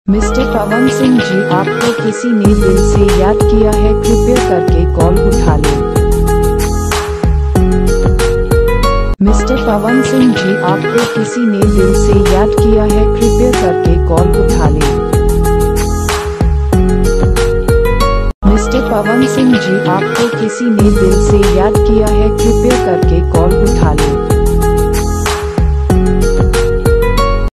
Mister Pawan Singh ji, आपको किसी ने दिल से याद किया है, कृपया करके कॉल उठा लें। मिस्टर पवन सिंह जी, आपको किसी ने दिल से याद किया है, कृपया करके कॉल उठा लें। मिस्टर पवन सिंह जी, आपको किसी ने दिल से याद किया है, कृपया करके कॉल उठा लें।